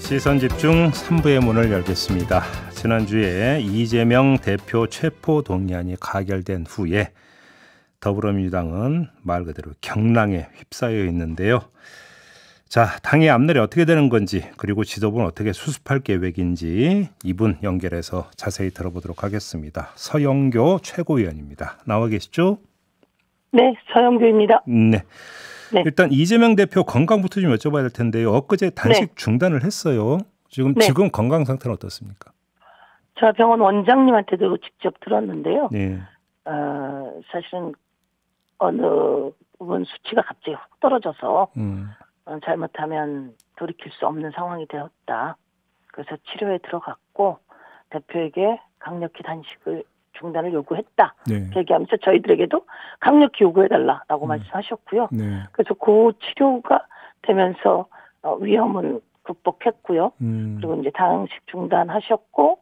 시선집중 3부의 문을 열겠습니다. 지난주에 이재명 대표 체포 동의안이 가결된 후에 더불어민주당은 말 그대로 경랑에 휩싸여 있는데요. 자, 당의 앞날이 어떻게 되는 건지, 그리고 지도부는 어떻게 수습할 계획인지 이분 연결해서 자세히 들어보도록 하겠습니다. 서영교 최고위원입니다. 나와 계시죠? 네, 서영교입니다. 네. 네. 일단 이재명 대표 건강부터 좀 여쭤봐야 될 텐데요. 엊그제 단식 중단을 했어요. 지금 건강 상태는 어떻습니까? 저 병원 원장님한테도 직접 들었는데요. 네. 사실은 어느 부분 수치가 갑자기 훅 떨어져서 잘못하면 돌이킬 수 없는 상황이 되었다. 그래서 치료에 들어갔고 대표에게 강력히 단식을 중단을 요구했다. 네. 얘기하면서 저희들에게도 강력히 요구해달라라고 말씀하셨고요. 네. 그래서 그 치료가 되면서 위험은 극복했고요. 그리고 이제 단식 중단하셨고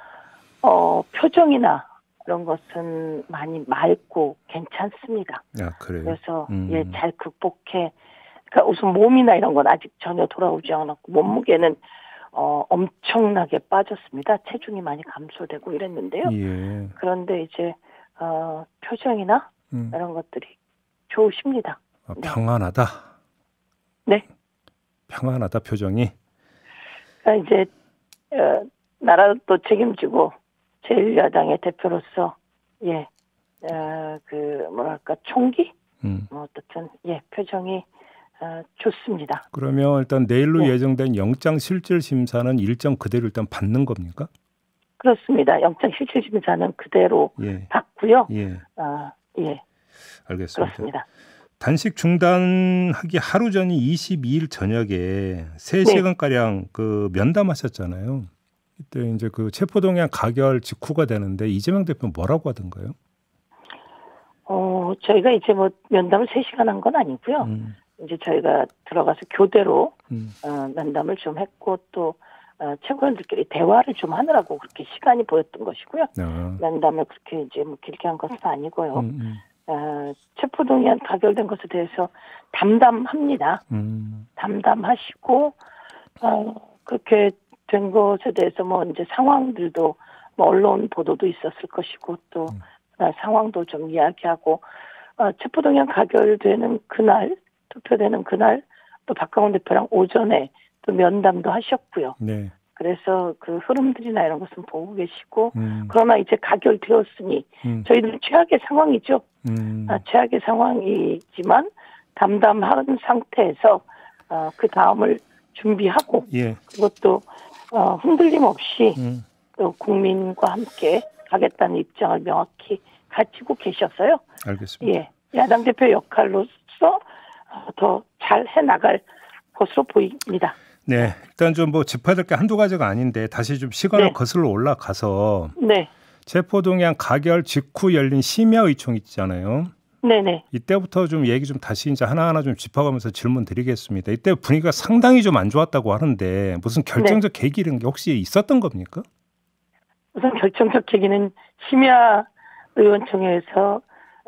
표정이나 이런 것은 많이 맑고 괜찮습니다. 아, 그래요? 그래서 잘 극복해. 그러니까 우선 몸이나 이런 건 아직 전혀 돌아오지 않았고 몸무게는 엄청나게 빠졌습니다. 체중이 많이 감소되고 이랬는데요. 예. 그런데 이제 표정이나 이런 것들이 좋으십니다. 평안하다. 네. 평안하다 표정이. 그러니까 이제 나라도 또 책임지고 제1야당의 대표로서 총기 어떻든 표정이 좋습니다. 그러면 일단 내일로 예정된 영장 실질 심사는 일정 그대로 일단 받는 겁니까? 그렇습니다. 영장 실질 심사는 그대로 받고요. 알겠습니다. 그렇습니다. 단식 중단하기 하루 전인 22일 저녁에 3시간가량 그 면담하셨잖아요. 이때 이제 그 체포동의안 가결 직후가 되는데 이재명 대표는 뭐라고 하던가요? 저희가 이제 면담을 3시간 한 건 아니고요. 이제 저희가 들어가서 교대로 면담을 좀 했고 또 최고위원들끼리 대화를 좀 하느라고 그렇게 시간이 보였던 것이고요. 면담을 그렇게 이제 길게 한 것은 아니고요. 체포동의안 가결된 것에 대해서 담담합니다. 담담하시고 그렇게 된 것에 대해서 이제 상황들도 언론 보도도 있었을 것이고 또 상황도 좀 이야기하고 체포동의안 가결되는 그날 투표되는 그날 또 박강원 대표랑 오전에 또 면담도 하셨고요. 네. 그래서 그 흐름들이나 이런 것은 보고 계시고 그러나 이제 가결되었으니 저희들은 최악의 상황이죠. 최악의 상황이지만 담담한 상태에서 그 다음을 준비하고 그것도 흔들림 없이 또 국민과 함께 가겠다는 입장을 명확히 가지고 계셨어요. 알겠습니다. 야당 대표 역할로서 더 잘 해나갈 것으로 보입니다. 네, 일단 좀 짚어야 될 게 한두 가지가 아닌데 다시 좀 시간을 거슬러 올라가서 체포동의안 가결 직후 열린 심야의총 있잖아요. 네네. 이때부터 좀 얘기 좀 다시 이제 하나하나 좀 짚어가면서 질문 드리겠습니다. 이때 분위기가 상당히 좀 안 좋았다고 하는데 무슨 결정적 계기 이런 게 혹시 있었던 겁니까? 우선 결정적 계기는 심야 의원총회에서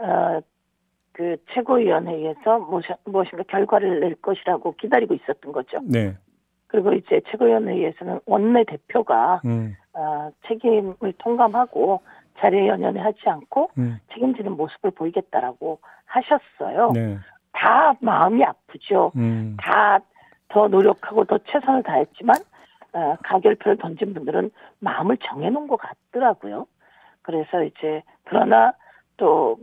그 최고위원회에서 무엇인가 결과를 낼 것이라고 기다리고 있었던 거죠. 네. 그리고 이제 최고위원회에서는 원내대표가 책임을 통감하고 자리에 연연하지 않고 책임지는 모습을 보이겠다라고 하셨어요. 네. 다 마음이 아프죠. 다 더 노력하고 더 최선을 다했지만 가결표를 던진 분들은 마음을 정해놓은 것 같더라고요. 그래서 이제 그러나 또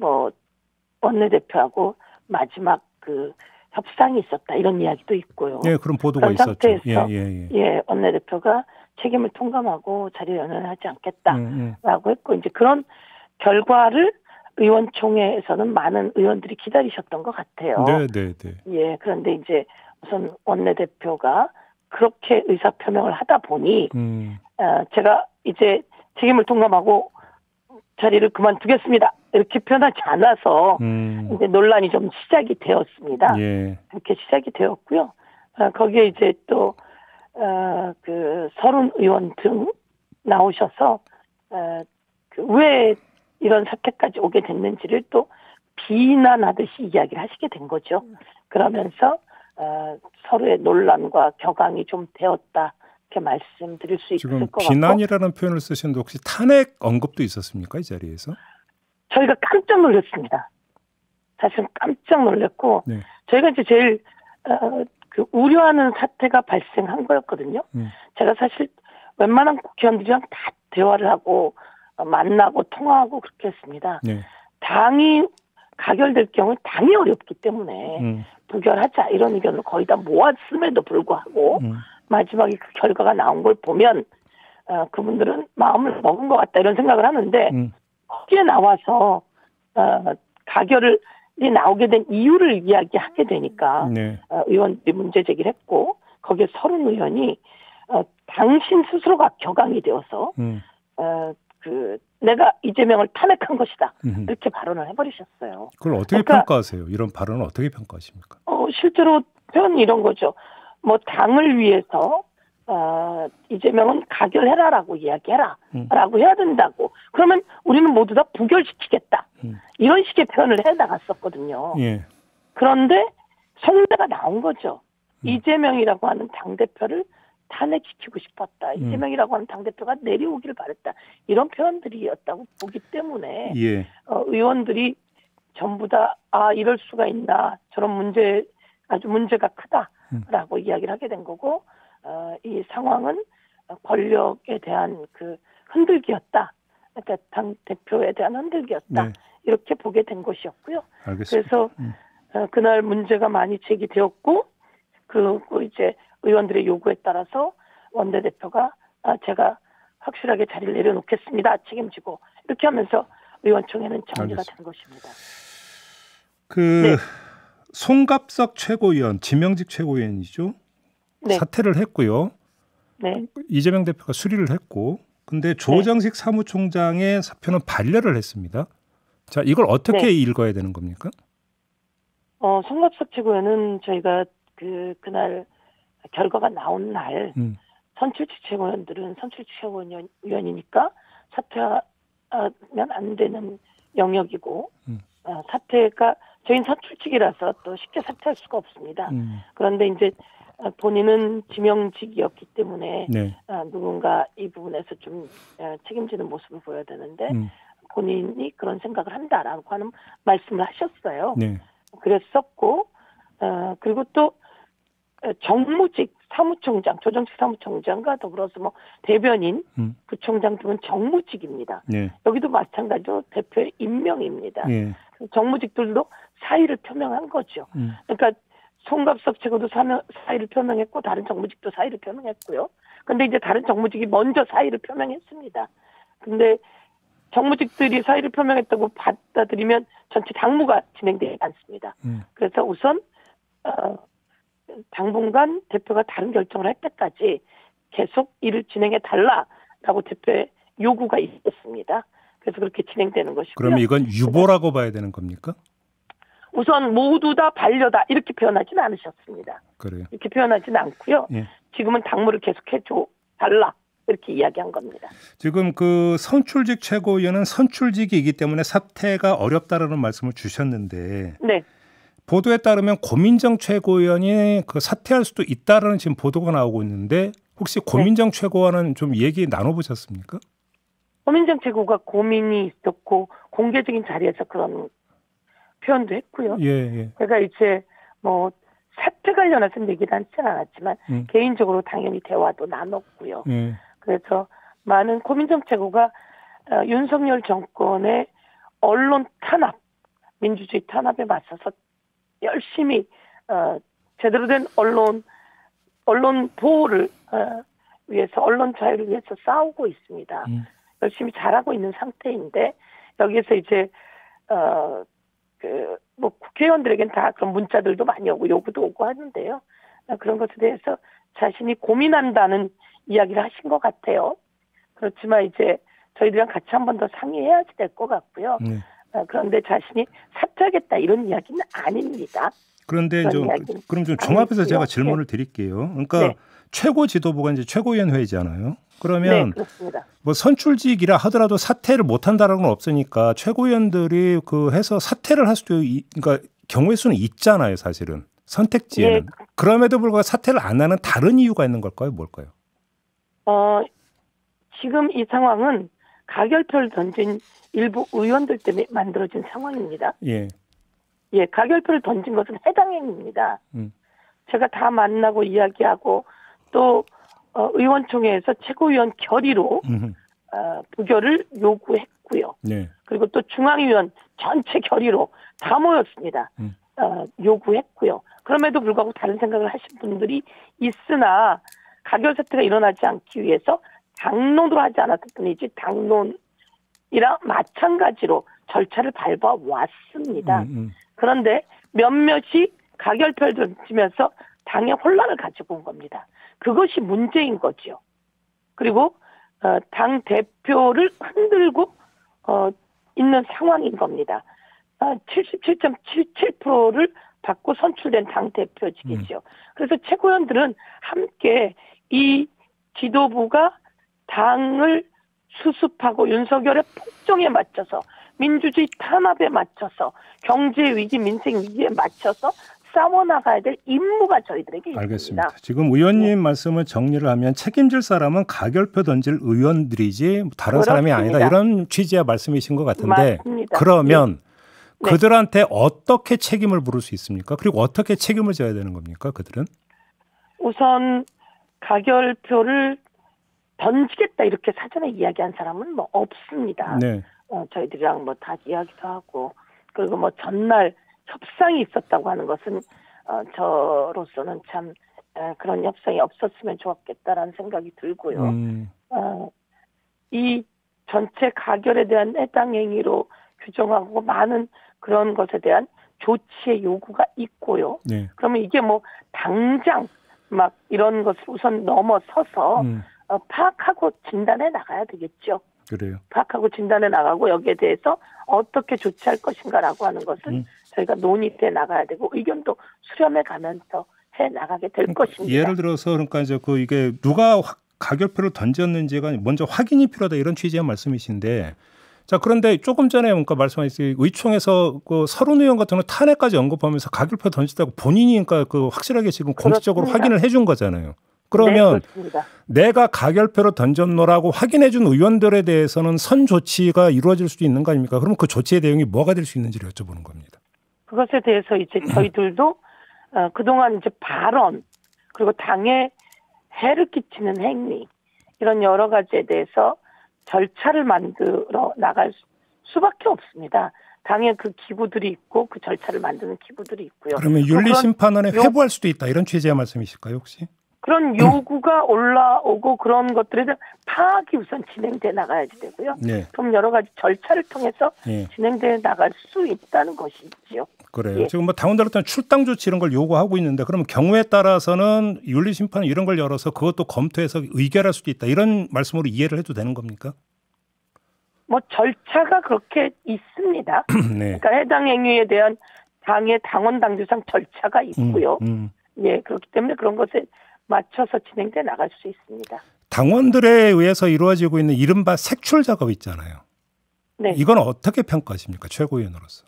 원내대표하고 마지막 그 협상이 있었다 이런 이야기도 있고요. 네, 그런 보도가 있었죠. 원내대표가 책임을 통감하고 자리에 연연하지 않겠다라고 했고 이제 그런 결과를 의원총회에서는 많은 의원들이 기다리셨던 것 같아요. 네. 그런데 이제 우선 원내대표가 그렇게 의사표명을 하다 보니 제가 이제 책임을 통감하고 자리를 그만두겠습니다. 이렇게 표현하지 않아서 이제 논란이 좀 시작이 되었습니다. 그렇게 시작이 되었고요. 거기에 이제 또 그 서른 의원 등 나오셔서 왜 이런 사태까지 오게 됐는지를 또 비난하듯이 이야기를 하시게 된 거죠. 그러면서 서로의 논란과 격앙이 좀 되었다. 이렇게 말씀드릴 수 있을 것 같고. 지금 비난이라는 표현을 쓰시는데 혹시 탄핵 언급도 있었습니까? 이 자리에서? 저희가 깜짝 놀랐습니다. 사실 깜짝 놀랐고 네. 저희가 이제 제일 우려하는 사태가 발생한 거였거든요. 제가 사실 웬만한 국회의원들이랑 다 대화를 하고 만나고 통화하고 그렇게 했습니다. 네. 당이 가결될 경우에 당이 어렵기 때문에 부결하자 이런 의견을 거의 다 모았음에도 불구하고 마지막에 그 결과가 나온 걸 보면 그분들은 마음을 먹은 것 같다 이런 생각을 하는데 거기에 나와서 가결이 나오게 된 이유를 이야기하게 되니까 네. 의원들이 문제 제기를 했고 거기에 서른 의원이 당신 스스로가 격앙이 되어서 내가 이재명을 탄핵한 것이다 이렇게 발언을 해버리셨어요. 그걸 어떻게 평가하세요? 이런 발언을 어떻게 평가하십니까? 실제로 표현이 이런 거죠. 뭐 당을 위해서 이재명은 가결해라라고 이야기해라 라고 해야 된다고. 그러면 우리는 모두 다 부결시키겠다. 이런 식의 표현을 해 나갔었거든요. 예. 그런데 속내가 나온 거죠. 이재명이라고 하는 당대표를 탄핵시키고 싶었다. 이재명이라고 하는 당대표가 내려오기를 바랬다. 이런 표현들이었다고 보기 때문에 예. 의원들이 전부 다 이럴 수가 있나. 저런 아주 문제가 크다라고 이야기를 하게 된 거고 이 상황은 권력에 대한 그 흔들기였다. 그러니까 당 대표에 대한 흔들기였다. 네. 이렇게 보게 된 것이었고요. 알겠습니다. 그래서 그날 문제가 많이 제기되었고 그리고 이제 의원들의 요구에 따라서 원내대표가 제가 확실하게 자리를 내려놓겠습니다. 책임지고 이렇게 하면서 의원총회는 정리가 된 것입니다. 네. 송갑석 최고위원, 지명직 최고위원이죠. 네. 사퇴를 했고요. 네. 이재명 대표가 수리를 했고, 근데 조정식 사무총장의 사표는 반려를 했습니다. 자, 이걸 어떻게 읽어야 되는 겁니까? 송갑석 최고위원은 저희가 그날 결과가 나온 날 선출직 최고위원들은 선출직 최고위원이니까 사퇴하면 안 되는 영역이고 사퇴가 저희는 선출직이라서 또 쉽게 사퇴할 수가 없습니다. 그런데 이제 본인은 지명직이었기 때문에 누군가 이 부분에서 좀 책임지는 모습을 보여야 되는데 본인이 그런 생각을 한다라고 하는 말씀을 하셨어요. 네. 그랬었고 그리고 또 정무직 사무총장, 조정식 사무총장과 더불어서 뭐 대변인, 부총장 등은 정무직입니다. 네. 여기도 마찬가지로 대표의 임명입니다. 네. 정무직들도 사의를 표명한 거죠. 그러니까 송갑석 최고도 사의를 표명했고 다른 정무직도 사의를 표명했고요. 그런데 이제 다른 정무직이 먼저 사의를 표명했습니다. 근데 정무직들이 사의를 표명했다고 받아들이면 전체 당무가 진행되지 않습니다. 그래서 우선 당분간 대표가 다른 결정을 할 때까지 계속 일을 진행해 달라라고 대표의 요구가 있었습니다. 그래서 그렇게 진행되는 것이고요. 그러면 이건 유보라고 봐야 되는 겁니까? 우선 모두 다 반려다 이렇게 표현하지는 않으셨습니다. 그래요. 이렇게 표현하지는 않고요. 예. 지금은 당무를 계속해 줘 달라 이렇게 이야기한 겁니다. 지금 그 선출직 최고위원은 선출직이기 때문에 사퇴가 어렵다라는 말씀을 주셨는데 네. 보도에 따르면 고민정 최고위원이 그 사퇴할 수도 있다라는 지금 보도가 나오고 있는데 혹시 고민정 최고와는 좀 얘기 나눠보셨습니까? 고민정 최고가 고민이 있었고 공개적인 자리에서 그런 표현도 했고요. 예. 제가 이제 뭐 사퇴 관련해서는 얘기를 하지는 않았지만 개인적으로 당연히 대화도 나눴고요. 그래서 많은 고민정 최고가 윤석열 정권의 언론 탄압, 민주주의 탄압에 맞서서 열심히 제대로 된 언론 보호를 위해서 언론 자유를 위해서 싸우고 있습니다. 열심히 잘하고 있는 상태인데 여기에서 이제 뭐 국회의원들에겐 다 그런 문자들도 많이 오고 요구도 오고 하는데요. 그런 것에 대해서 자신이 고민한다는 이야기를 하신 것 같아요. 그렇지만 이제 저희들이랑 같이 한 번 더 상의해야지 될 것 같고요. 그런데 자신이 사퇴하겠다 이런 이야기는 아닙니다. 그런데 그럼 좀 종합해서 제가 질문을 드릴게요. 그러니까 최고 지도부가 이제 최고위원회의잖아요. 그러면 뭐 선출직이라 하더라도 사퇴를 못 한다는 건 없으니까 최고위원들이 그 해서 사퇴를 할 수도 그러니까 경우의 수는 있잖아요, 사실은. 선택지에는. 그럼에도 불구하고 사퇴를 안 하는 다른 이유가 있는 걸까요, 뭘까요? 지금 이 상황은 가결표를 던진 일부 의원들 때문에 만들어진 상황입니다. 예. 예, 가결표를 던진 것은 해당 행위입니다. 제가 다 만나고 이야기하고 또 의원총회에서 최고위원 결의로 부결을 요구했고요. 네. 그리고 또 중앙위원 전체 결의로 다 모였습니다. 요구했고요. 그럼에도 불구하고 다른 생각을 하신 분들이 있으나 가결 사태가 일어나지 않기 위해서 당론으로 하지 않았을 뿐이지 당론이랑 마찬가지로 절차를 밟아왔습니다. 그런데 몇몇이 가결표를 던지면서 당의 혼란을 가지고 온 겁니다. 그것이 문제인 거죠. 그리고 당 대표를 흔들고 있는 상황인 겁니다. 77.77%를 받고 선출된 당 대표직이죠. 그래서 최고위원들은 함께 이 지도부가 당을 수습하고 윤석열의 폭정에 맞춰서 민주주의 탄압에 맞춰서 경제 위기, 민생 위기에 맞춰서 싸워나가야 될 임무가 저희들에게 있습니다. 알겠습니다. 지금 의원님 말씀을 정리를 하면 책임질 사람은 가결표 던질 의원들이지 다른 그렇습니다. 사람이 아니다. 이런 취지의 말씀이신 것 같은데 맞습니다. 그러면 네. 그들한테 어떻게 책임을 물을 수 있습니까? 그리고 어떻게 책임을 져야 되는 겁니까? 그들은? 우선 가결표를 던지겠다 이렇게 사전에 이야기한 사람은 뭐 없습니다. 네. 저희들이랑 뭐 다 이야기도 하고 그리고 뭐 전날 협상이 있었다고 하는 것은 저로서는 참 그런 협상이 없었으면 좋았겠다라는 생각이 들고요. 이 전체 가결에 대한 해당 행위로 규정하고 많은 그런 것에 대한 조치의 요구가 있고요. 네. 그러면 이게 뭐 당장 막 이런 것을 우선 넘어서서 파악하고 진단해 나가야 되겠죠. 그래요. 파악하고 진단해 나가고 여기에 대해서 어떻게 조치할 것인가라고 하는 것은 저희가 논의해 나가야 되고 의견도 수렴해 가면서 해 나가게 될 것입니다. 예를 들어서 그러니까 이제 이게 누가 가결표를 던졌는지가 먼저 확인이 필요하다 이런 취지의 말씀이신데 자 그런데 조금 전에 그러니까 말씀하신 의총에서 그 서른 의원 같은 경우 탄핵까지 언급하면서 가결표 던졌다고 본인이 그러니까 확실하게 지금 공식적으로 그렇습니다. 확인을 해준 거잖아요. 그러면 내가 가결표로 던졌노라고 확인해준 의원들에 대해서는 선 조치가 이루어질 수도 있는 거 아닙니까? 그럼 그 조치의 내용이 뭐가 될 수 있는지를 여쭤보는 겁니다. 그것에 대해서 이제 저희들도 그동안 이제 발언 그리고 당에 해를 끼치는 행위 이런 여러 가지에 대해서 절차를 만들어 나갈 수밖에 없습니다. 당에 그 기구들이 있고 그 절차를 만드는 기구들이 있고요. 그러면 윤리심판원에 회부할 수도 있다 이런 취지의 말씀이실까요 혹시? 그런 요구가 올라오고 그런 것들에 대한 파악이 우선 진행돼 나가야지 되고요. 네. 그럼 여러 가지 절차를 통해서 네. 진행돼 나갈 수 있다는 것이지요. 그래요. 예. 지금 뭐 당원들한테 출당 조치 이런 걸 요구하고 있는데 그러면 경우에 따라서는 윤리심판 이런 걸 열어서 그것도 검토해서 의결할 수도 있다. 이런 말씀으로 이해를 해도 되는 겁니까? 뭐 절차가 그렇게 있습니다. 네. 그러니까 해당 행위에 대한 당의 당원 당규상 절차가 있고요. 예, 그렇기 때문에 그런 것에 맞춰서 진행돼 나갈 수 있습니다. 당원들에 의해서 이루어지고 있는 이른바 색출 작업 있잖아요. 네. 이건 어떻게 평가하십니까? 최고위원으로서.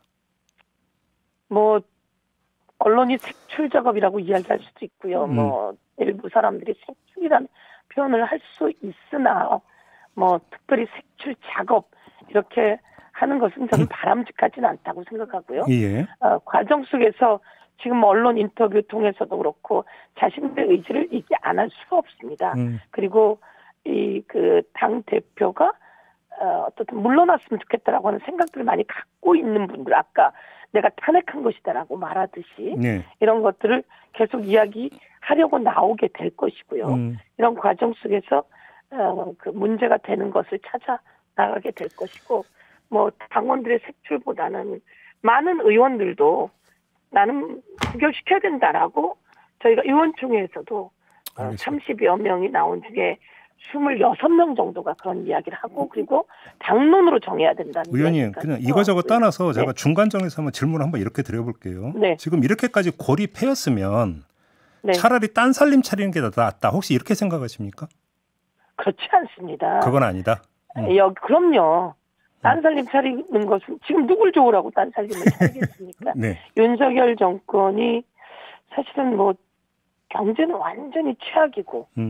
뭐 언론이 색출 작업이라고 이야기할 수도 있고요. 뭐 일부 사람들이 색출이라는 표현을 할 수 있으나 뭐 특별히 색출 작업 이렇게 하는 것은 저는 바람직하지는 않다고 생각하고요. 예. 과정 속에서 지금 언론 인터뷰 통해서도 그렇고 자신들의 의지를 얘기 안 할 수가 없습니다. 그리고 이 그 당 대표가 어떻든 물러났으면 좋겠다라고 하는 생각들을 많이 갖고 있는 분들 아까 내가 탄핵한 것이다라고 말하듯이 네. 이런 것들을 계속 이야기하려고 나오게 될 것이고요. 이런 과정 속에서 그 문제가 되는 것을 찾아 나가게 될 것이고 뭐 당원들의 색출보다는 많은 의원들도 나는 부결시켜야 된다라고 저희가 의원총회에서도 30여 명이 나온 중에 26명 정도가 그런 이야기를 하고 그리고 당론으로 정해야 된다는 의원님 그냥 이거저거 떠나서 제가 네. 중간 정리해서 한번 질문을 한번 이렇게 드려볼게요. 네. 지금 이렇게까지 골이 패였으면 네. 차라리 딴 살림 차리는 게 낫다. 혹시 이렇게 생각하십니까? 그렇지 않습니다. 그건 아니다. 그럼요. 딴 살림 차리는 것은 지금 누굴 좋으라고 딴 살림을 차리겠습니까? 네. 윤석열 정권이 사실은 뭐 경제는 완전히 최악이고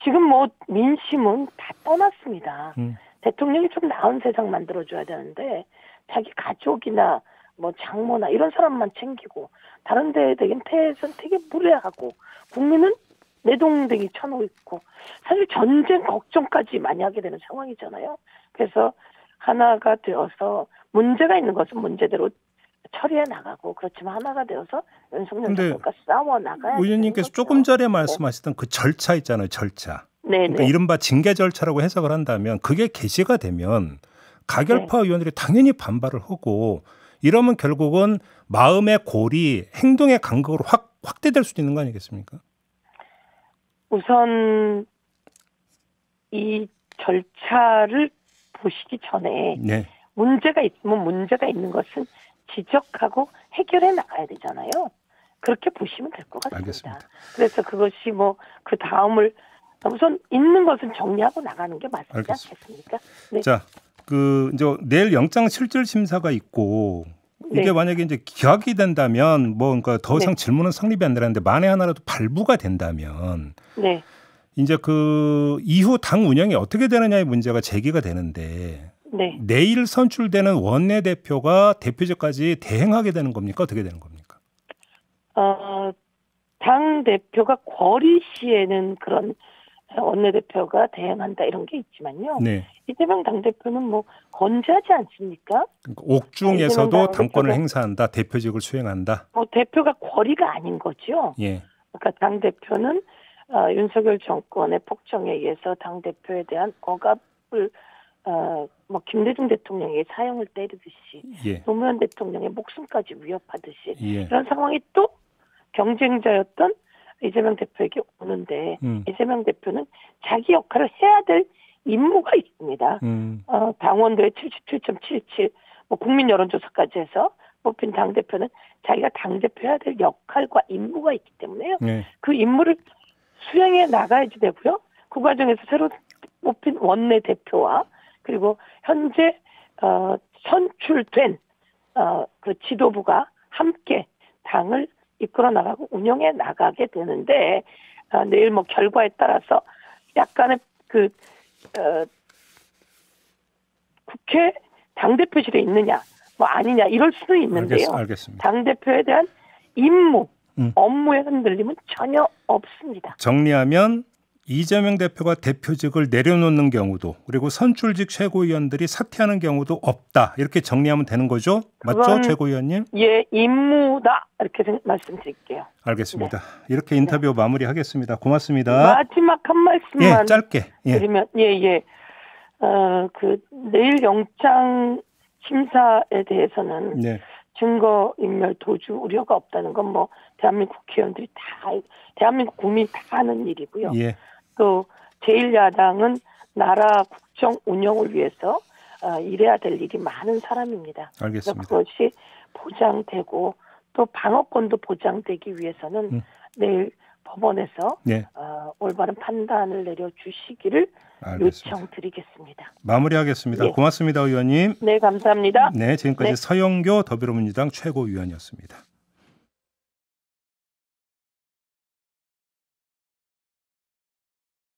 지금 뭐 민심은 다 떠났습니다. 대통령이 좀 나은 세상 만들어줘야 되는데 자기 가족이나 뭐 장모나 이런 사람만 챙기고 다른 데에 대해서는 되게 무례하고 국민은 내동댕이 쳐놓고 있고 사실 전쟁 걱정까지 많이 하게 되는 상황이잖아요. 그래서 하나가 되어서 문제가 있는 것은 문제대로 처리해 나가고 그렇지만 하나가 되어서 윤석열 정부가 싸워 나가야 의원님께서 조금 전에 말씀하셨던 그 절차 있잖아요. 절차. 네네. 그러니까 이른바 징계 절차라고 해석을 한다면 그게 개시가 되면 가결파 의원들이 당연히 반발을 하고 이러면 결국은 마음의 골이 행동의 간극으로 확대될 수도 있는 거 아니겠습니까? 우선 이 절차를 보시기 전에 네. 문제가 있으면 문제가 있는 것은 지적하고 해결해 나가야 되잖아요. 그렇게 보시면 될 것 같습니다. 알겠습니다. 그래서 그것이 뭐 그 다음을 우선 있는 것은 정리하고 나가는 게 맞지 않겠습니까? 네. 자, 이제 내일 영장 실질 심사가 있고 이게 만약에 이제 기각이 된다면 뭐 그러니까 더 이상 질문은 성립이 안 되는데 만에 하나라도 발부가 된다면 이제 그 이후 당 운영이 어떻게 되느냐의 문제가 제기가 되는데 내일 선출되는 원내대표가 대표직까지 대행하게 되는 겁니까? 어떻게 되는 겁니까? 당 대표가 거리 시에는 그런 원내대표가 대행한다 이런 게 있지만요. 이재명 당대표는 뭐 건재하지 않습니까? 그러니까 옥중에서도 당권을 행사한다. 대표직을 수행한다. 대표가 거리가 아닌 거죠. 그러니까 당대표는 윤석열 정권의 폭정에 의해서 당대표에 대한 억압을 뭐 김대중 대통령의 사형을 때리듯이 노무현 대통령의 목숨까지 위협하듯이 이런 상황이 또 경쟁자였던 이재명 대표에게 오는데 이재명 대표는 자기 역할을 해야 될 임무가 있습니다. 당원들의 77.77 뭐 국민 여론조사까지 해서 뽑힌 당대표는 자기가 당대표 해야 될 역할과 임무가 있기 때문에요. 그 임무를 수행해 나가야지 되고요. 그 과정에서 새로 뽑힌 원내대표와 그리고 현재 선출된 그 지도부가 함께 당을 이끌어 나가고 운영해 나가게 되는데 내일 뭐 결과에 따라서 약간의 국회 당대표실에 있느냐 뭐 아니냐 이럴 수도 있는데요. 알겠습니다. 당대표에 대한 임무, 업무의 흔들림은 전혀 없습니다. 정리하면 이재명 대표가 대표직을 내려놓는 경우도 그리고 선출직 최고위원들이 사퇴하는 경우도 없다. 이렇게 정리하면 되는 거죠? 맞죠, 최고위원님? 예, 임무다. 이렇게 말씀드릴게요. 알겠습니다. 이렇게 인터뷰 마무리하겠습니다. 고맙습니다. 마지막 한 말씀만 짧게. 드리면 내일 영장 심사에 대해서는 증거인멸 도주 우려가 없다는 건 뭐 대한민국 국회의원들이 대한민국 국민이 다 아는 일이고요. 또 제1야당은 나라 국정 운영을 위해서 일해야 될 일이 많은 사람입니다. 알겠습니다. 그것이 보장되고 또 방어권도 보장되기 위해서는 내일 법원에서 올바른 판단을 내려주시기를 요청드리겠습니다. 마무리하겠습니다. 고맙습니다, 의원님. 네, 감사합니다. 지금까지 서영교 더불어민주당 최고위원이었습니다.